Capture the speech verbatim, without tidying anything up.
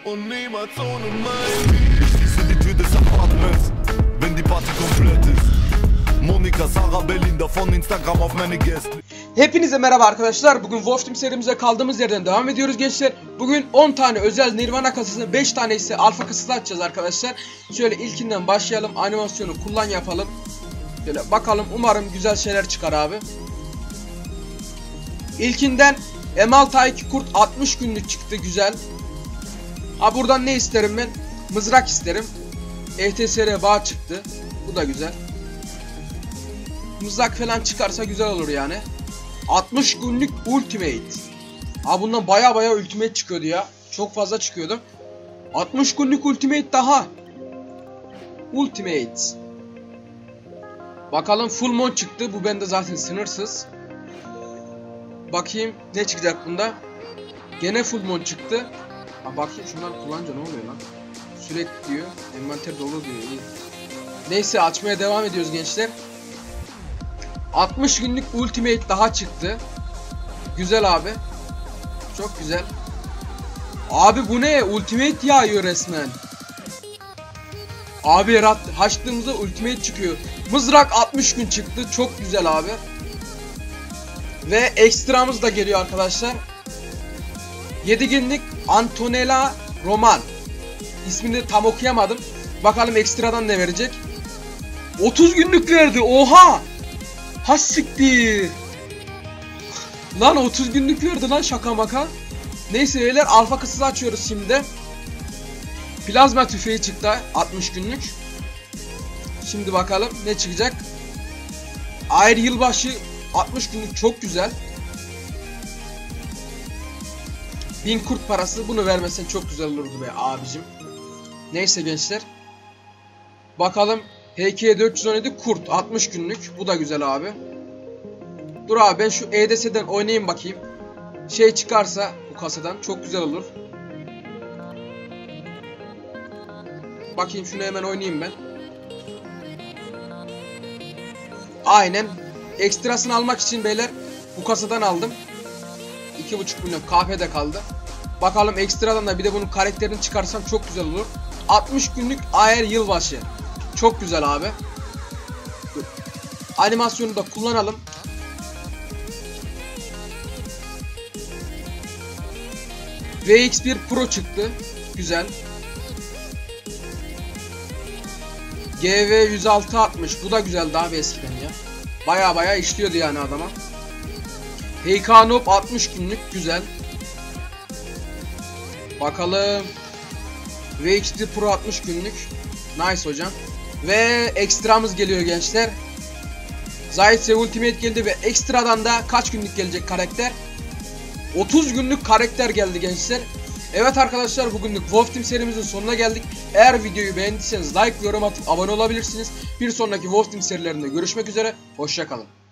Und niemals ohne mein. Ich schließe die Tür des Apartments, wenn die Party komplett ist. Monika, Sarah, Belinda von Instagram auf meine Gäste. Hepinize merhaba arkadaşlar. Bugün Wolf Team serimize kaldığımız yerden devam ediyoruz gençler. Bugün on tane özel Nirvana kasasını, beş tane ise alfa kasası açacağız arkadaşlar. Şöyle ilkinden başlayalım. Animasyonu kullan yapalım. Şöyle bakalım, umarım güzel şeyler çıkar abi. İlkinden M altı iki kurt altmış günlük çıktı, güzel. Ha, buradan ne isterim ben? Mızrak isterim. E T S R bağ çıktı. Bu da güzel. Mızrak falan çıkarsa güzel olur yani. altmış günlük ultimate. Ha, bundan baya baya ultimate çıkıyordu ya. Çok fazla çıkıyordu. altmış günlük ultimate daha. Ultimate. Bakalım, full mon çıktı. Bu bende zaten sınırsız. Bakayım ne çıkacak bunda. Gene full mon çıktı. Ha, bakayım şunları kullanınca ne oluyor lan. Sürekli diyor. Envanter dolu diyor. İyi. Neyse, açmaya devam ediyoruz gençler. altmış günlük ultimate daha çıktı. Güzel abi. Çok güzel. Abi bu ne? Ultimate yağıyor resmen. Abi rat açtığımızda ultimate çıkıyor. Mızrak altmış gün çıktı. Çok güzel abi. Ve ekstramız da geliyor arkadaşlar. yedi günlük Antonella Roman. İsmini tam okuyamadım. Bakalım ekstradan ne verecek. otuz günlük verdi. Oha! Ha siktir. Lan otuz günlük verdi lan, şaka maka. Neyse beyler, alfa kasası açıyoruz şimdi. Plazma tüfeği çıktı altmış günlük. Şimdi bakalım ne çıkacak. Ayrı yılbaşı altmış günlük, çok güzel. bin kurt parası, bunu vermesen çok güzel olurdu be abicim. Neyse gençler. Bakalım. H K dört yüz on yedi kurt altmış günlük, bu da güzel abi. Dur abi, ben şu E D S'den oynayayım bakayım. Şey çıkarsa bu kasadan çok güzel olur. Bakayım, şunu hemen oynayayım ben. Aynen. Ekstrasını almak için beyler bu kasadan aldım. iki buçuk milyon K P'de kaldı. Bakalım ekstradan da bir de bunun karakterini çıkarsam çok güzel olur. altmış günlük Ayer yılbaşı. Çok güzel abi. Dur. Animasyonu da kullanalım. V X bir Pro çıktı. Güzel. G V yüz altı altmış. Bu da güzel, daha bir eskiden ya. Baya baya işliyordu yani adama. H K Noob altmış günlük, güzel. Bakalım. V X bir Pro altmış günlük. Nice hocam. Ve ekstramız geliyor gençler. Zaytse Ultimate geldi ve ekstradan da kaç günlük gelecek karakter? otuz günlük karakter geldi gençler. Evet arkadaşlar, bugünlük Wolf Team serimizin sonuna geldik. Eğer videoyu beğendiyseniz like ve yorum atıp abone olabilirsiniz. Bir sonraki Wolf Team serilerinde görüşmek üzere. Hoşça kalın.